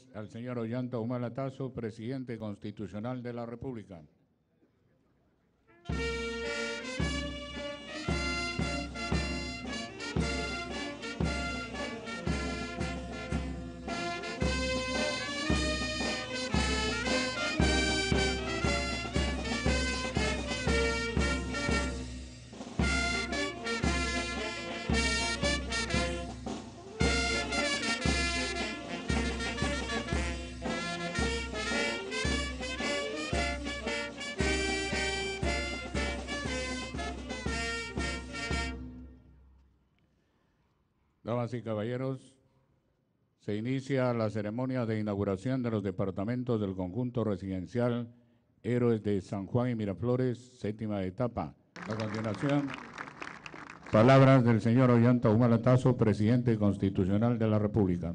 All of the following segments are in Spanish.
al señor Ollanta Humala Tasso, presidente constitucional de la República. Damas y caballeros, se inicia la ceremonia de inauguración de los departamentos del conjunto residencial Héroes de San Juan y Miraflores, séptima etapa. A continuación, palabras del señor Ollanta Humala Tasso, presidente constitucional de la República.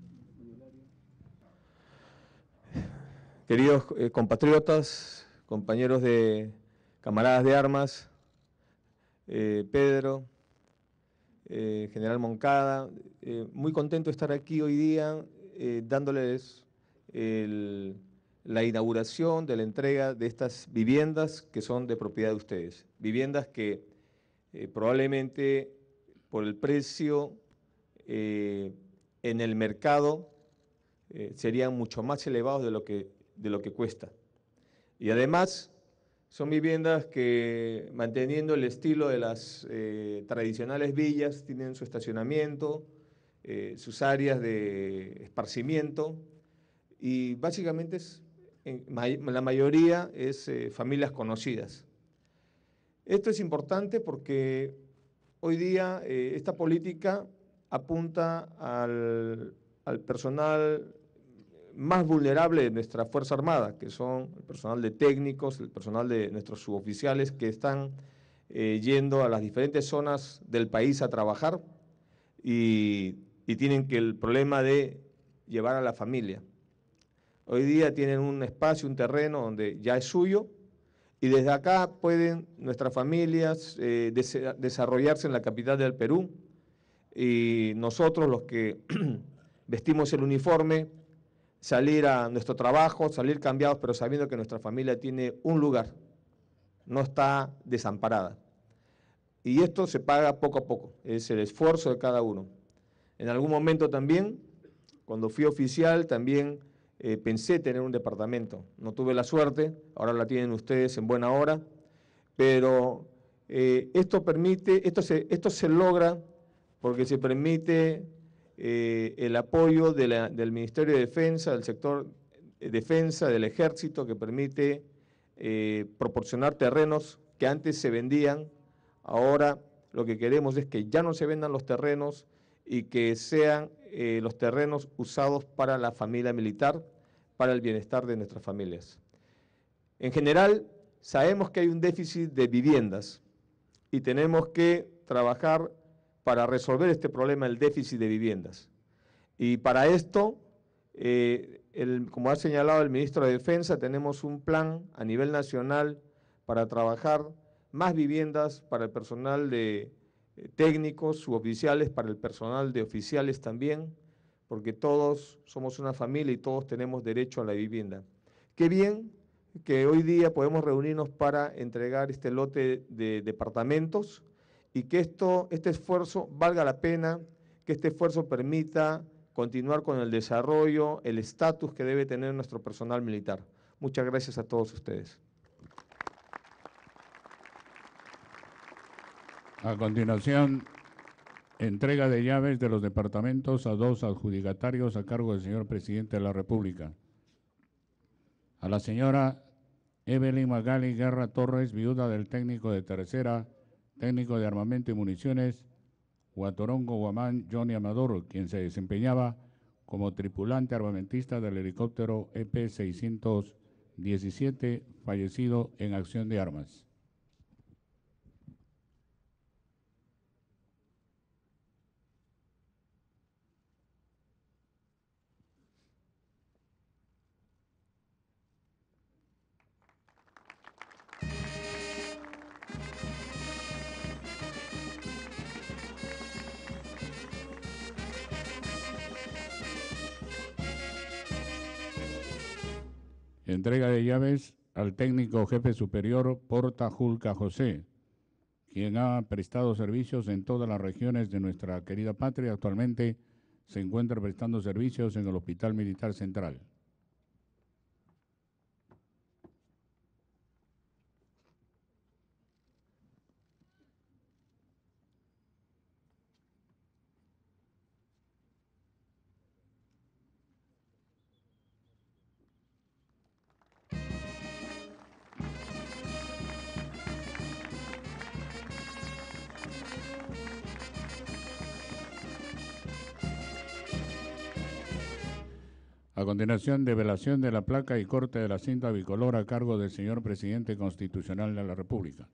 Queridos compatriotas, compañeros de camaradas de armas, Pedro, General Moncada, muy contento de estar aquí hoy día dándoles la inauguración de la entrega de estas viviendas que son de propiedad de ustedes. Viviendas que probablemente por el precio en el mercado serían mucho más elevados de lo que cuesta. Y además son viviendas que, manteniendo el estilo de las tradicionales villas, tienen su estacionamiento, sus áreas de esparcimiento y básicamente la mayoría es familias conocidas. Esto es importante porque hoy día esta política apunta al personal más vulnerable de nuestra Fuerza Armada, que son el personal de técnicos, el personal de nuestros suboficiales que están yendo a las diferentes zonas del país a trabajar y tienen el problema de llevar a la familia. Hoy día tienen un espacio, un terreno donde ya es suyo y desde acá pueden nuestras familias desarrollarse en la capital del Perú y nosotros los que vestimos el uniforme, salir a nuestro trabajo, salir cambiados, pero sabiendo que nuestra familia tiene un lugar, no está desamparada. Y esto se paga poco a poco, es el esfuerzo de cada uno. En algún momento también, cuando fui oficial, también pensé tener un departamento. No tuve la suerte, ahora la tienen ustedes en buena hora, pero esto se logra porque se permite el apoyo del Ministerio de Defensa, del sector defensa, del Ejército, que permite proporcionar terrenos que antes se vendían. Ahora lo que queremos es que ya no se vendan los terrenos y que sean los terrenos usados para la familia militar, para el bienestar de nuestras familias. En general, sabemos que hay un déficit de viviendas y tenemos que trabajar para resolver este problema del déficit de viviendas. Y para esto, como ha señalado el ministro de Defensa, tenemos un plan a nivel nacional para trabajar más viviendas para el personal de técnicos, suboficiales, para el personal de oficiales también, porque todos somos una familia y todos tenemos derecho a la vivienda. Qué bien que hoy día podemos reunirnos para entregar este lote de departamentos y que este esfuerzo valga la pena, que este esfuerzo permita continuar con el desarrollo, el estatus que debe tener nuestro personal militar. Muchas gracias a todos ustedes. A continuación, entrega de llaves de los departamentos a dos adjudicatarios a cargo del señor presidente de la República. A la señora Evelyn Magali Guerra Torres, viuda del técnico de tercera, técnico de armamento y municiones, Huatorongo Guamán Johnny Amador, quien se desempeñaba como tripulante armamentista del helicóptero EP-617, fallecido en acción de armas. Entrega de llaves al técnico jefe superior Porta Julca José, quien ha prestado servicios en todas las regiones de nuestra querida patria. Actualmente se encuentra prestando servicios en el Hospital Militar Central. A continuación, develación de la placa y corte de la cinta bicolor a cargo del señor Presidente Constitucional de la República.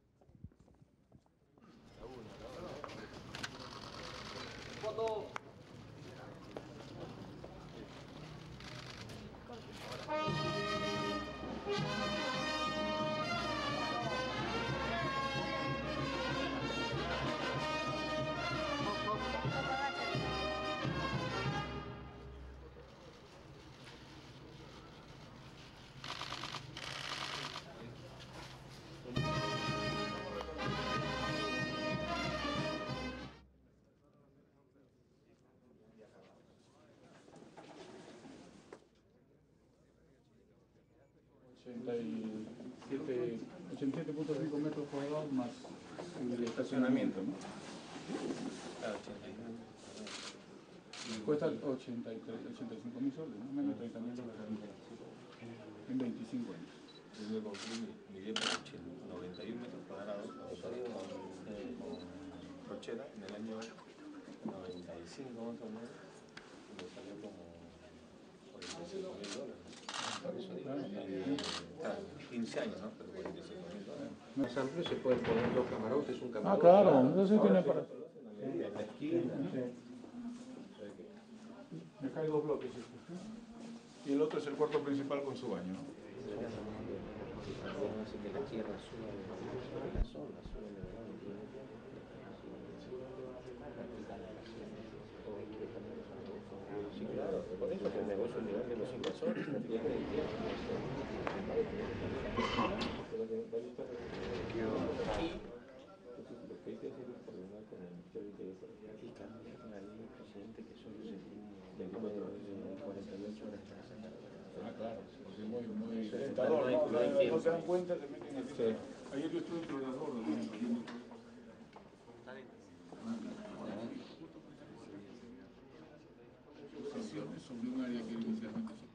$87.5 metros cuadrados más el estacionamiento, ¿no? Cuesta 85.000 soles, ¿no? Menos $30.000 en 25 años. Yo construí mi vivienda de 91 metros cuadrados con Rochera en el año 95 más o menos, y me salió como $45.000. Claro, 15 años, ¿no? Pero $45.000. Más amplio se pueden poner dos camarotes, un camarote. Claro, entonces tiene para... En la esquina. Acá hay dos bloques. Y el otro es el cuarto principal con su baño, ¿no? Hace que la tierra suba sobre la zona, sube el verano. Sí, claro, por eso que el negocio nivel de los inversores tiene lo que hay que hacer es coordinar con el Ministerio de Interior y cambiar la ley, presidente, que solo se tiene 48 horas para sacar. Claro, porque es muy Sí, tentador, no ¿no? hay No se dan cuenta, se meten aquí. Sí. Ayer yo estuve en Florador, sesiones sobre un área que inicialmente se...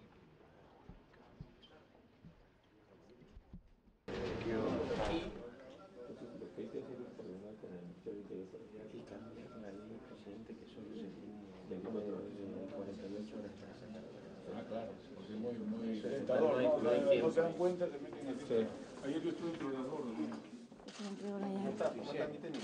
Lo que hay que hacer es coordinar con el Ministerio de Interior y cambiar la ley, presidente, que solo se tiene 48 horas para sacar. Claro, porque es muy Sí, tentador, no se dan cuenta, se meten aquí. Sí. Ayer yo estuve en Florador, Se le entregó la llave. ¿Cómo está mi técnico?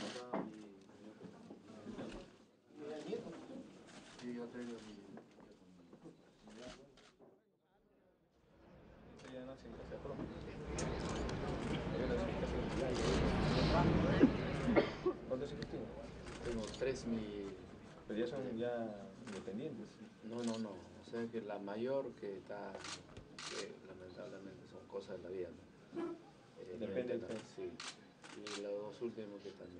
¿Cuántos hijos tienes? Tengo 3 Pero ya son independientes. No. O sea que la mayor que está, que lamentablemente son cosas de la vida, ¿no? Depende de usted. Sí. Y los dos últimos que también.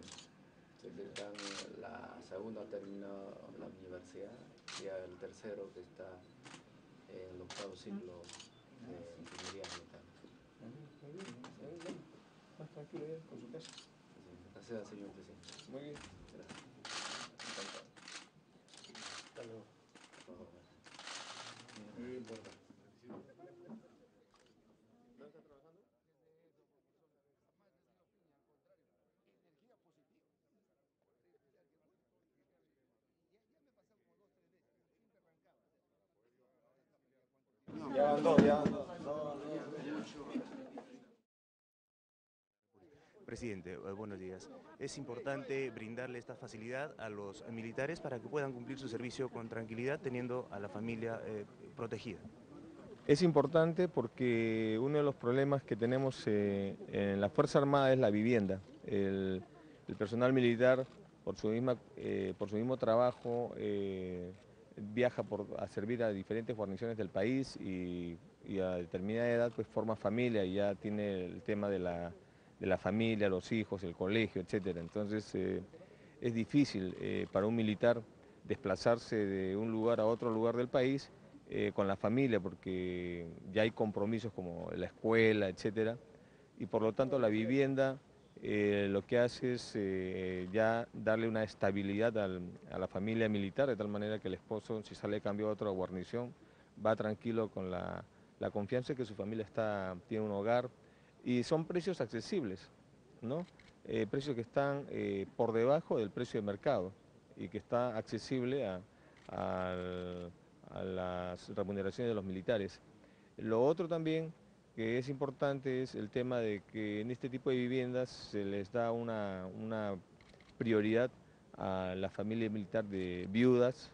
La segunda terminó la universidad y el tercero que está en el 8º ciclo de ingeniería mecánica. Muy bien. Más tranquilo ya con su casa. Gracias, señor presidente. Muy bien. Gracias. Encantado. Hasta luego. Muy importante. Ya van dos, ya van dos. Presidente, buenos días. Es importante brindarle esta facilidad a los militares para que puedan cumplir su servicio con tranquilidad, teniendo a la familia protegida. Es importante porque uno de los problemas que tenemos en la Fuerza Armada es la vivienda. El personal militar, por su mismo trabajo, viaja a servir a diferentes guarniciones del país y y a determinada edad pues forma familia y ya tiene el tema de la familia, los hijos, el colegio, etc. Entonces es difícil para un militar desplazarse de un lugar a otro lugar del país con la familia, porque ya hay compromisos como la escuela, etc. Y por lo tanto la vivienda lo que hace es ya darle una estabilidad a la familia militar, de tal manera que el esposo, si sale cambiado a otra guarnición, va tranquilo con la confianza de que su familia tiene un hogar, y son precios accesibles, ¿no? Precios que están por debajo del precio de mercado y que está accesible a las remuneraciones de los militares. Lo otro también que es importante es el tema de que en este tipo de viviendas se les da una prioridad a la familia militar de viudas,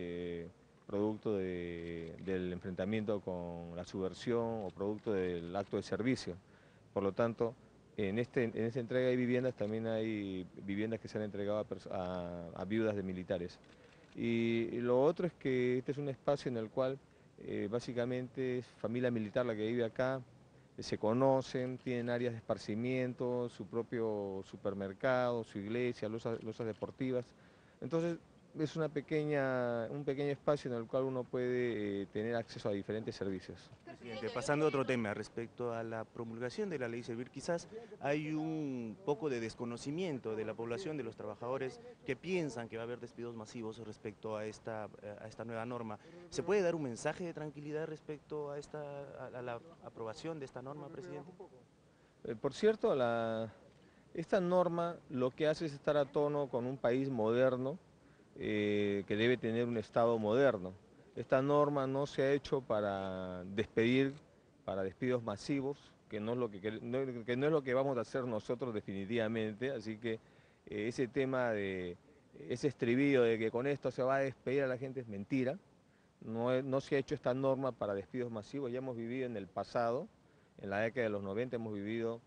producto del enfrentamiento con la subversión o producto del acto de servicio. Por lo tanto, en esta entrega de viviendas también hay viviendas que se han entregado a viudas de militares. Y lo otro es que este es un espacio en el cual básicamente es familia militar la que vive acá, se conocen, tienen áreas de esparcimiento, su propio supermercado, su iglesia, losas deportivas. Entonces es un pequeño espacio en el cual uno puede tener acceso a diferentes servicios. Presidente, pasando a otro tema, respecto a la promulgación de la ley Servir, quizás hay un poco de desconocimiento de la población, de los trabajadores, que piensan que va a haber despidos masivos respecto a esta nueva norma. ¿Se puede dar un mensaje de tranquilidad respecto a la aprobación de esta norma, presidente? Por cierto, esta norma lo que hace es estar a tono con un país moderno, que debe tener un Estado moderno. Esta norma no se ha hecho para despidos masivos, que no es lo que vamos a hacer nosotros definitivamente, así que ese tema ese estribillo de que con esto se va a despedir a la gente es mentira. No se ha hecho esta norma para despidos masivos, ya hemos vivido en el pasado, en la década de los 90 hemos vivido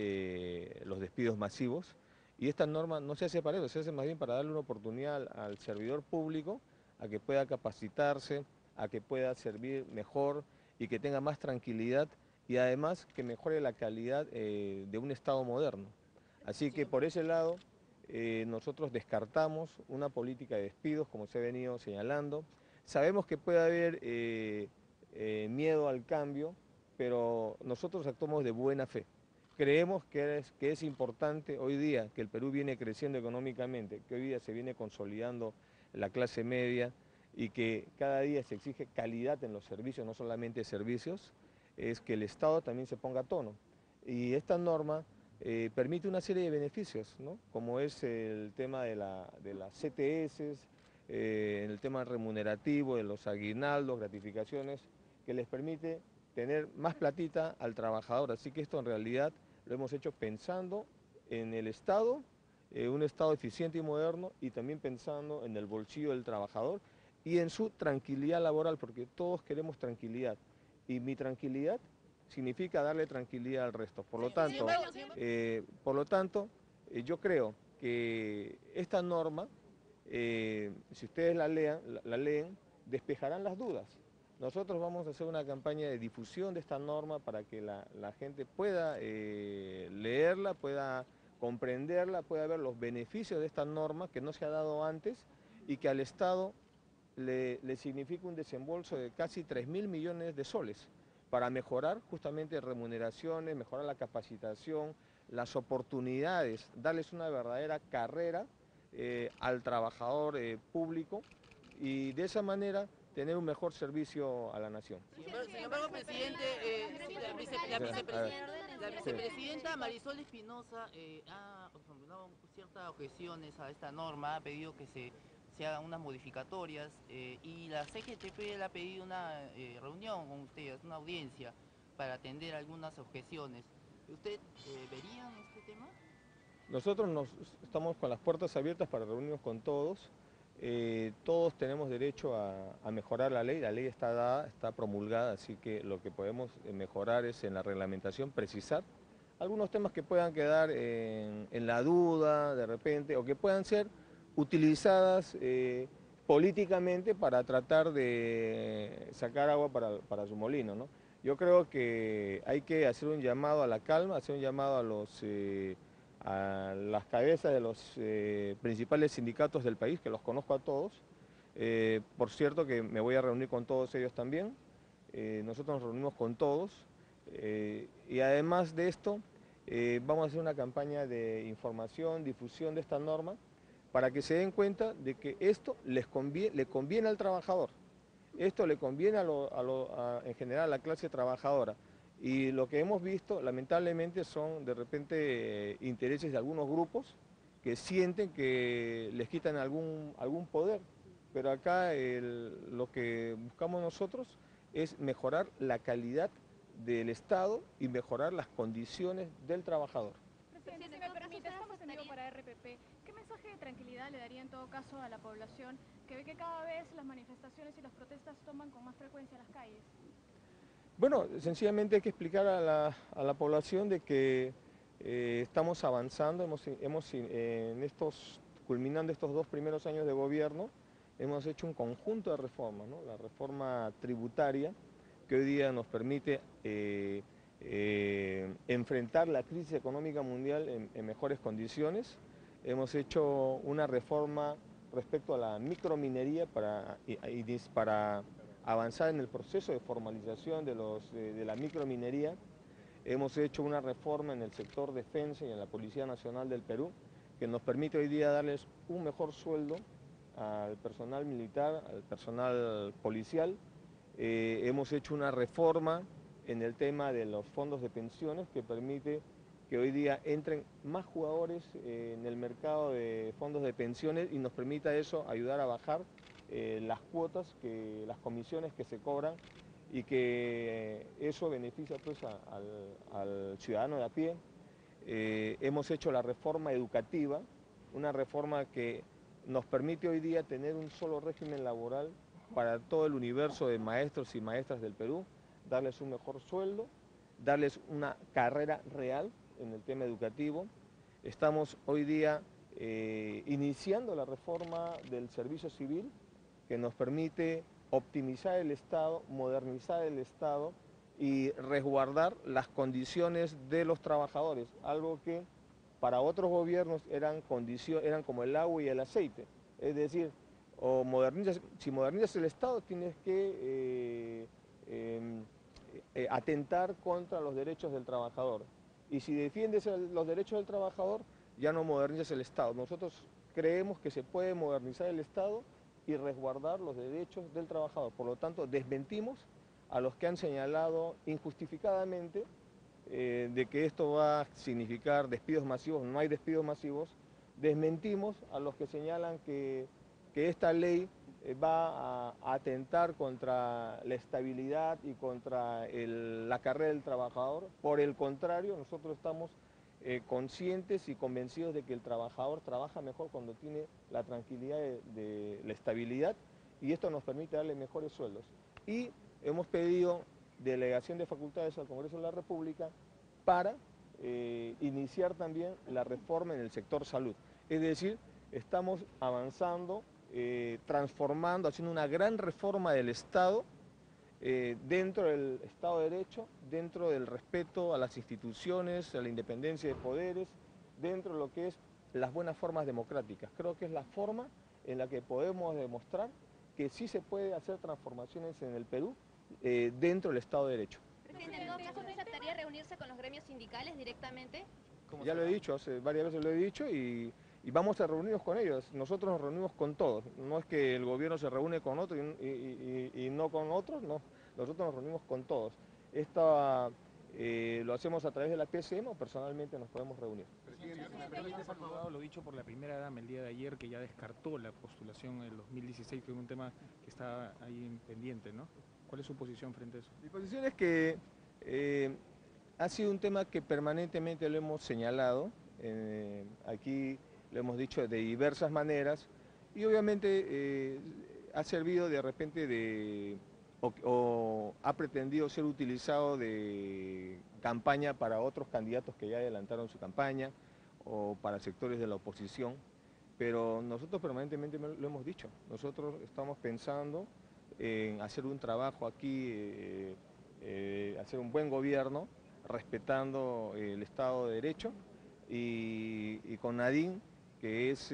los despidos masivos, y esta norma no se hace para eso, se hace más bien para darle una oportunidad al servidor público a que pueda capacitarse, a que pueda servir mejor y que tenga más tranquilidad, y además que mejore la calidad de un Estado moderno. Así que por ese lado nosotros descartamos una política de despidos como se ha venido señalando. Sabemos que puede haber miedo al cambio, pero nosotros actuamos de buena fe. Creemos que es importante hoy día, que el Perú viene creciendo económicamente, que hoy día se viene consolidando la clase media y que cada día se exige calidad en los servicios, no solamente servicios, es que el Estado también se ponga a tono. Y esta norma permite una serie de beneficios, ¿no? Como es el tema de las CTS, el tema remunerativo, de los aguinaldos, gratificaciones, que les permite tener más platita al trabajador. Así que esto en realidad lo hemos hecho pensando en el Estado, un Estado eficiente y moderno, y también pensando en el bolsillo del trabajador y en su tranquilidad laboral, porque todos queremos tranquilidad. Y mi tranquilidad significa darle tranquilidad al resto. Por lo tanto, yo creo que esta norma, si ustedes la leen, despejarán las dudas. Nosotros vamos a hacer una campaña de difusión de esta norma para que la gente pueda leerla, pueda comprenderla, pueda ver los beneficios de esta norma que no se ha dado antes y que al Estado le significa un desembolso de casi 3.000 millones de soles para mejorar justamente remuneraciones, mejorar la capacitación, las oportunidades, darles una verdadera carrera al trabajador público, y de esa manera tener un mejor servicio a la nación. Sin embargo, presidente, la vicepresidenta Marisol Espinosa ha formulado ciertas objeciones a esta norma, ha pedido que se hagan unas modificatorias y la CGTP le ha pedido una reunión con ustedes, una audiencia para atender algunas objeciones. ¿Usted vería este tema? Nosotros estamos con las puertas abiertas para reunirnos con todos. Todos tenemos derecho a mejorar la ley está dada, está promulgada, así que lo que podemos mejorar es en la reglamentación, precisar algunos temas que puedan quedar en la duda de repente, o que puedan ser utilizadas políticamente para tratar de sacar agua para su molino, ¿no? Yo creo que hay que hacer un llamado a la calma, hacer un llamado a las cabezas de los principales sindicatos del país, que los conozco a todos. Por cierto que me voy a reunir con todos ellos también. Nosotros nos reunimos con todos. Y además de esto, vamos a hacer una campaña de información, difusión de esta norma, para que se den cuenta de que esto le conviene al trabajador. Esto le conviene en general a la clase trabajadora. Y lo que hemos visto, lamentablemente, son de repente intereses de algunos grupos que sienten que les quitan algún poder. Pero acá lo que buscamos nosotros es mejorar la calidad del Estado y mejorar las condiciones del trabajador. Presidente, si me permite, estamos en vivo para RPP. ¿Qué mensaje de tranquilidad le daría en todo caso a la población que ve que cada vez las manifestaciones y las protestas toman con más frecuencia las calles? Bueno, sencillamente hay que explicar a la población de que estamos avanzando, culminando estos 2 primeros años de gobierno, hemos hecho un conjunto de reformas, ¿no? La reforma tributaria, que hoy día nos permite enfrentar la crisis económica mundial en mejores condiciones. Hemos hecho una reforma respecto a la microminería para avanzar en el proceso de formalización de la microminería. Hemos hecho una reforma en el sector defensa y en la Policía Nacional del Perú, que nos permite hoy día darles un mejor sueldo al personal militar, al personal policial. Hemos hecho una reforma en el tema de los fondos de pensiones que permite que hoy día entren más jugadores en el mercado de fondos de pensiones y nos permita eso ayudar a bajar las cuotas, las comisiones que se cobran y que eso beneficia pues al ciudadano de a pie. Hemos hecho la reforma educativa, una reforma que nos permite hoy día tener un solo régimen laboral para todo el universo de maestros y maestras del Perú, darles un mejor sueldo, darles una carrera real en el tema educativo. Estamos hoy día iniciando la reforma del servicio civil, que nos permite optimizar el Estado, modernizar el Estado y resguardar las condiciones de los trabajadores, algo que para otros gobiernos eran como el agua y el aceite. Es decir, si modernizas el Estado tienes que atentar contra los derechos del trabajador. Y si defiendes los derechos del trabajador, ya no modernizas el Estado. Nosotros creemos que se puede modernizar el Estado y resguardar los derechos del trabajador. Por lo tanto, desmentimos a los que han señalado injustificadamente de que esto va a significar despidos masivos. No hay despidos masivos. Desmentimos a los que señalan que esta ley va a atentar contra la estabilidad y contra la carrera del trabajador. Por el contrario, nosotros estamos conscientes y convencidos de que el trabajador trabaja mejor cuando tiene la tranquilidad de la estabilidad y esto nos permite darle mejores sueldos. Y hemos pedido delegación de facultades al Congreso de la República para iniciar también la reforma en el sector salud. Es decir, estamos avanzando, transformando, haciendo una gran reforma del Estado, dentro del Estado de Derecho, dentro del respeto a las instituciones, a la independencia de poderes, dentro de lo que es las buenas formas democráticas. Creo que es la forma en la que podemos demostrar que sí se puede hacer transformaciones en el Perú dentro del Estado de Derecho. Presidente, ¿en todo caso no aceptaría reunirse con los gremios sindicales directamente? Ya lo he dicho, hace varias veces lo he dicho y vamos a reunirnos con ellos. Nosotros nos reunimos con todos. No es que el gobierno se reúne con otros y no con otros, no. Nosotros nos reunimos con todos. Lo hacemos a través de la PSM o personalmente nos podemos reunir. Presidente, si me permite, se ha aprobado lo dicho por la primera dama el día de ayer, que ya descartó la postulación en el 2016, que es un tema que está ahí pendiente, ¿no? ¿Cuál es su posición frente a eso? Mi posición es que ha sido un tema que permanentemente lo hemos señalado. Aquí lo hemos dicho de diversas maneras y obviamente ha servido de repente o ha pretendido ser utilizado de campaña para otros candidatos que ya adelantaron su campaña o para sectores de la oposición, pero nosotros permanentemente lo hemos dicho. Nosotros estamos pensando en hacer un trabajo aquí hacer un buen gobierno, respetando el Estado de Derecho, y con Nadine, que es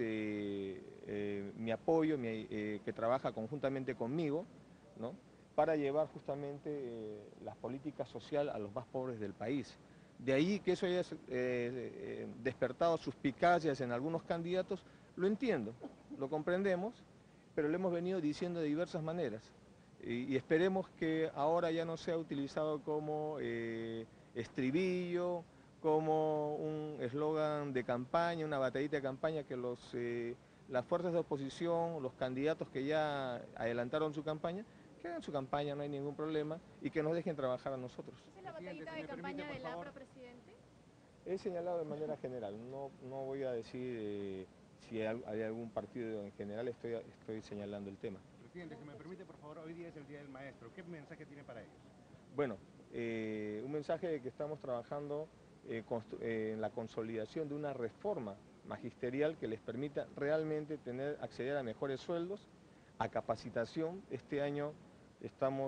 mi apoyo, que trabaja conjuntamente conmigo, ¿no?, para llevar justamente las políticas sociales a los más pobres del país. De ahí que eso haya despertado suspicacias en algunos candidatos, lo entiendo, lo comprendemos, pero lo hemos venido diciendo de diversas maneras. Y esperemos que ahora ya no sea utilizado como estribillo, como un eslogan de campaña, una batallita de campaña, que las fuerzas de oposición, los candidatos que ya adelantaron su campaña, que hagan su campaña, no hay ningún problema, y que nos dejen trabajar a nosotros. ¿Esa es la batallita de campaña del APRA, presidente? He señalado de manera general, no voy a decir si hay algún partido en general, estoy señalando el tema. Presidente, si me permite, por favor, hoy día es el Día del Maestro. ¿Qué mensaje tiene para ellos? Bueno, un mensaje de que estamos trabajando en la consolidación de una reforma magisterial que les permita realmente acceder a mejores sueldos, a capacitación. Este año estamos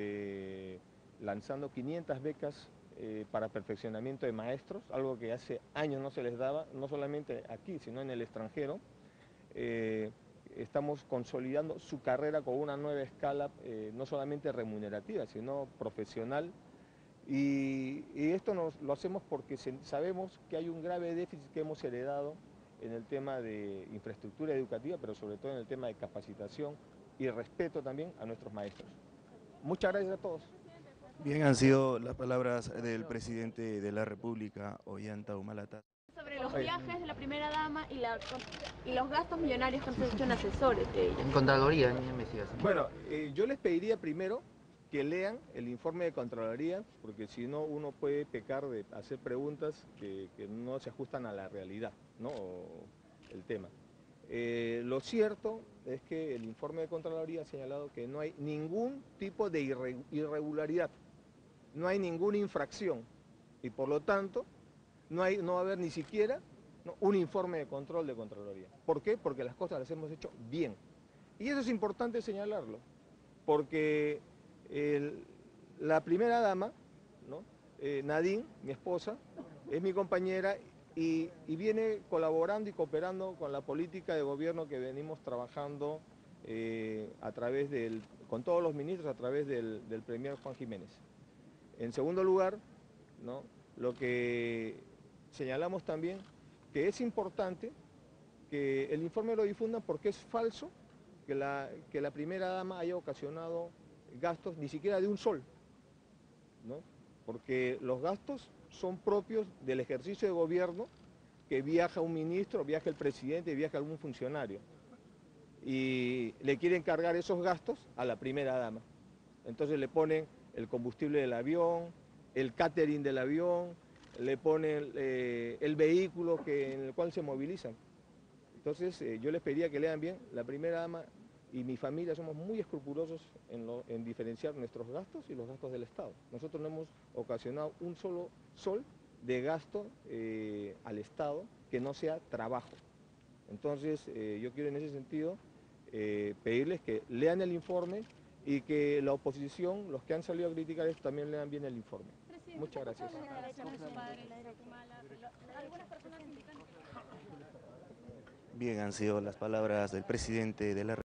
lanzando 500 becas para perfeccionamiento de maestros, algo que hace años no se les daba, no solamente aquí, sino en el extranjero. Estamos consolidando su carrera con una nueva escala, no solamente remunerativa, sino profesional. Y esto lo hacemos porque sabemos que hay un grave déficit que hemos heredado en el tema de infraestructura educativa, pero sobre todo en el tema de capacitación y respeto también a nuestros maestros. Muchas gracias a todos. Bien, han sido las palabras del presidente de la República, Ollanta Humala. Sobre los viajes de la primera dama y los gastos millonarios que han hecho en asesores de ella. En Contraloría, en investigación. Bueno, yo les pediría primero que lean el informe de Contraloría, porque si no uno puede pecar de hacer preguntas que no se ajustan a la realidad, ¿no?, el tema. Lo cierto es que el informe de Contraloría ha señalado que no hay ningún tipo de irregularidad, no hay ninguna infracción, y por lo tanto no va a haber ni siquiera, ¿no?, un informe de control de Contraloría. ¿Por qué? Porque las cosas las hemos hecho bien. Y eso es importante señalarlo, porque la primera dama, ¿no?, Nadine, mi esposa, es mi compañera y viene colaborando y cooperando con la política de gobierno que venimos trabajando con todos los ministros a través del premier Juan Jiménez. En segundo lugar, ¿no?, lo que señalamos también, que es importante que el informe lo difundan porque es falso que la primera dama haya ocasionado gastos ni siquiera de un sol, ¿no?, porque los gastos son propios del ejercicio de gobierno, que viaja un ministro, viaja el presidente, viaja algún funcionario, y le quieren cargar esos gastos a la primera dama. Entonces le ponen el combustible del avión, el catering del avión, le ponen el vehículo en el cual se movilizan. Entonces yo les pediría que lean bien. La primera dama y mi familia somos muy escrupulosos en diferenciar nuestros gastos y los gastos del Estado. Nosotros no hemos ocasionado un solo sol de gasto al Estado que no sea trabajo. Entonces yo quiero en ese sentido pedirles que lean el informe y que la oposición, los que han salido a criticar esto, también lean bien el informe. Muchas gracias. Bien, han sido las palabras del presidente de la República.